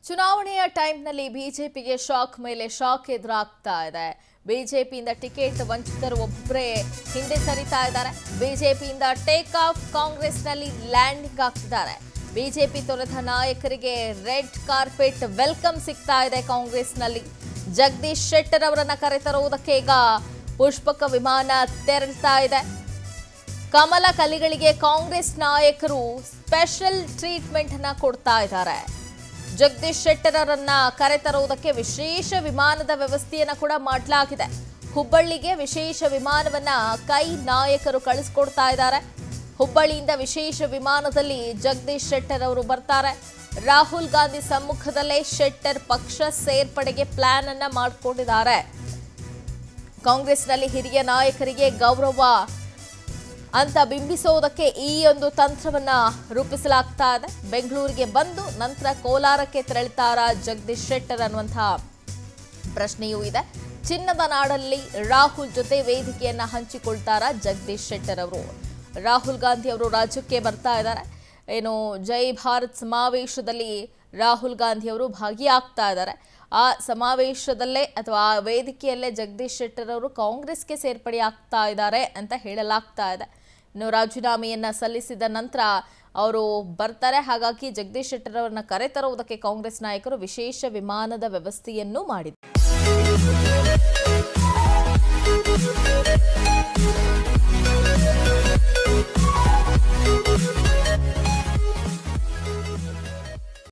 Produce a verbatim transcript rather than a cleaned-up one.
ಚುನಾವಣೆಯ ಟೈಮ್ನಲ್ಲಿ ಬಿಜೆಪಿಗೆ ಶಾಕ್ ಮೇಲೆ ಶಾಕ್ ಎದುರಾಗ್ತಾ ಇದೆ. ಬಿಜೆಪಿಯಿಂದ ಟಿಕೆಟ್ ವಂಚಿತರು ಒಬ್ಬರೇ ಹಿಂದೆ ಸರಿತಾ ಇದ್ದಾರೆ. ಬಿಜೆಪಿಯಿಂದ ಟೇಕ್ ಆಫ್, ಕಾಂಗ್ರೆಸ್ನಲ್ಲಿ ಲ್ಯಾಂಡಿಂಗ್ ಆಗ್ತಿದ್ದಾರೆ. ಬಿಜೆಪಿ ತೊರೆದ ನಾಯಕರಿಗೆ ರೆಡ್ ಕಾರ್ಪೆಟ್ ವೆಲ್ಕಮ್ ಸಿಗ್ತಾ ಇದೆ. ಕಾಂಗ್ರೆಸ್ನಲ್ಲಿ ಜಗದೀಶ್ ಶೆಟ್ಟರ್ ಅವರನ್ನ ಕರೆತರುವುದಕ್ಕೆ ಈಗ ಪುಷ್ಪಕ ವಿಮಾನ ತೆರಳ್ತಾ ಇದೆ. ಕಮಲ ಕಲಿಗಳಿಗೆ ಕಾಂಗ್ರೆಸ್ ನಾಯಕರು ಸ್ಪೆಷಲ್ ಟ್ರೀಟ್ಮೆಂಟ್ ಅನ್ನ ಕೊಡ್ತಾ ಇದ್ದಾರೆ. ಜಗದೀಶ್ ಶೆಟ್ಟರ್ ಅವರನ್ನ ಕರೆತರುವುದಕ್ಕೆ ವಿಶೇಷ ವಿಮಾನದ ವ್ಯವಸ್ಥೆಯನ್ನ ಕೂಡ ಮಾಡಲಾಗಿದೆ. ಹುಬ್ಬಳ್ಳಿಗೆ ವಿಶೇಷ ವಿಮಾನವನ್ನ ಕೈ ನಾಯಕರು ಕಳಿಸಿಕೊಡ್ತಾ ಇದ್ದಾರೆ. ಹುಬ್ಬಳ್ಳಿಯಿಂದ ವಿಶೇಷ ವಿಮಾನದಲ್ಲಿ ಜಗದೀಶ್ ಶೆಟ್ಟರ್ ಅವರು ಬರ್ತಾರೆ. ರಾಹುಲ್ ಗಾಂಧಿ ಸಮ್ಮುಖದಲ್ಲೇ ಶೆಟ್ಟರ್ ಪಕ್ಷ ಸೇರ್ಪಡೆಗೆ ಪ್ಲಾನ್ ಅನ್ನ ಮಾಡಿಕೊಂಡಿದ್ದಾರೆ. ಕಾಂಗ್ರೆಸ್ನಲ್ಲಿ ಹಿರಿಯ ನಾಯಕರಿಗೆ ಗೌರವ ಅಂತ ಬಿಂಬಿಸೋದಕ್ಕೆ ಈ ಒಂದು ತಂತ್ರವನ್ನ ರೂಪಿಸಲಾಗ್ತಾ ಇದೆ. ಬೆಂಗಳೂರಿಗೆ ಬಂದು ನಂತರ ಕೋಲಾರಕ್ಕೆ ತೆರಳುತ್ತಾರ ಜಗದೀಶ್ ಶೆಟ್ಟರ್ ಅನ್ನುವಂತಹ ಪ್ರಶ್ನೆಯೂ ಇದೆ. ಚಿನ್ನದ ನಾಡಲ್ಲಿ ರಾಹುಲ್ ಜೊತೆ ವೇದಿಕೆಯನ್ನ ಹಂಚಿಕೊಳ್ತಾರ ಜಗದೀಶ್ ಶೆಟ್ಟರ್ ಅವರು. ರಾಹುಲ್ ಗಾಂಧಿ ಅವರು ರಾಜ್ಯಕ್ಕೆ ಬರ್ತಾ ಇದ್ದಾರೆ. ಏನು ಜೈ ಭಾರತ್ ಸಮಾವೇಶದಲ್ಲಿ ರಾಹುಲ್ ಗಾಂಧಿ ಅವರು ಭಾಗಿಯಾಗ್ತಾ ಇದ್ದಾರೆ. ಆ ಸಮಾವೇಶದಲ್ಲೇ ಅಥವಾ ಆ ವೇದಿಕೆಯಲ್ಲೇ ಜಗದೀಶ್ ಶೆಟ್ಟರ್ ಅವರು ಕಾಂಗ್ರೆಸ್ಗೆ ಸೇರ್ಪಡೆ ಆಗ್ತಾ ಇದ್ದಾರೆ ಅಂತ ಹೇಳಲಾಗ್ತಾ ಇದೆ. ಇನ್ನು ರಾಜೀನಾಮೆಯನ್ನ ಸಲ್ಲಿಸಿದ ನಂತರ ಅವರು ಬರ್ತಾರೆ. ಹಾಗಾಗಿ ಜಗದೀಶ್ ಶೆಟ್ಟರ್ ಅವರನ್ನ ಕರೆತರುವುದಕ್ಕೆ ಕಾಂಗ್ರೆಸ್ ನಾಯಕರು ವಿಶೇಷ ವಿಮಾನದ ವ್ಯವಸ್ಥೆಯನ್ನು ಮಾಡಿದ್ದಾರೆ.